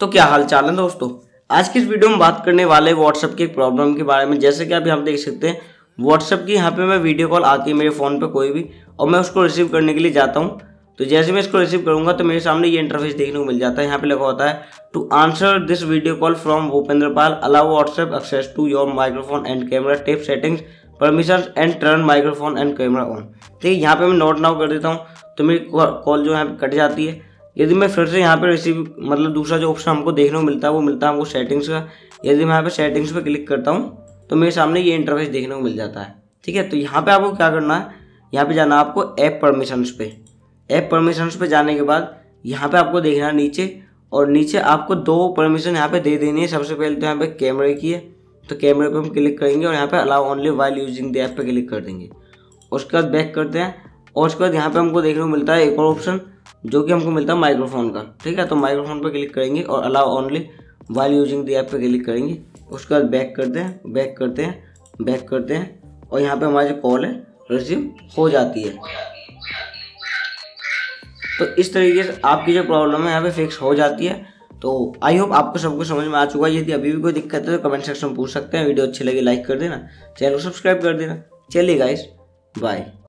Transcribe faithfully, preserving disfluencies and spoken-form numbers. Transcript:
तो क्या हाल चाल है दोस्तों। आज की इस वीडियो में बात करने वाले व्हाट्सएप की एक प्रॉब्लम के बारे में। जैसे कि अभी हम देख सकते हैं व्हाट्सएप की यहाँ पे मैं वीडियो कॉल आती है मेरे फ़ोन पे कोई भी, और मैं उसको रिसीव करने के लिए जाता हूँ। तो जैसे मैं इसको रिसीव करूँगा तो मेरे सामने ये इंटरफेस देखने को मिल जाता है। यहाँ पे लिखा होता है to answer this video call from Bhupendra Pal, allow WhatsApp access to your microphone and camera, tap settings permission and turn microphone and camera on. ठीक है, यहाँ पे मैं नोट नाउ कर देता हूँ तो मेरी कॉल जो है यहाँ पे कट जाती है। यदि मैं फिर से यहाँ पे रिसीव मतलब दूसरा जो ऑप्शन हमको देखने को मिलता है वो मिलता है हमको सेटिंग्स का। यदि मैं यहाँ पे सेटिंग्स पे क्लिक करता हूँ तो मेरे सामने ये इंटरफेस देखने को मिल जाता है। ठीक है, तो यहाँ पे आपको क्या करना है, यहाँ पे जाना आपको ऐप परमिशंस पे। ऐप परमिशंस पे जाने के बाद यहाँ पे आपको देखना है नीचे, और नीचे आपको दो परमिशन यहाँ पे दे देनी है। सबसे पहले तो यहाँ पे कैमरे की है, तो कैमरे पे हम क्लिक करेंगे और यहाँ पे allow only while using the app पे क्लिक कर देंगे। उसके बाद बैक करते हैं और उसके बाद यहाँ पे हमको देखने को मिलता है एक और ऑप्शन जो कि हमको मिलता है माइक्रोफोन का। ठीक है, तो माइक्रोफोन पे क्लिक करेंगे और allow only while using the app पे क्लिक करेंगे। उसके बाद बैक करते हैं बैक करते हैं बैक करते हैं और यहाँ पे हमारी जो कॉल है रिसीव हो जाती है। तो इस तरीके से आपकी जो प्रॉब्लम है यहाँ पे फिक्स हो जाती है। तो आई होप आपको सब कुछ समझ में आ चुका है। यदि अभी भी कोई दिक्कत है तो कमेंट सेक्शन में पूछ सकते हैं। वीडियो अच्छी लगी लाइक कर देना, चैनल को सब्सक्राइब कर देना। चलिए गाइस, बाय।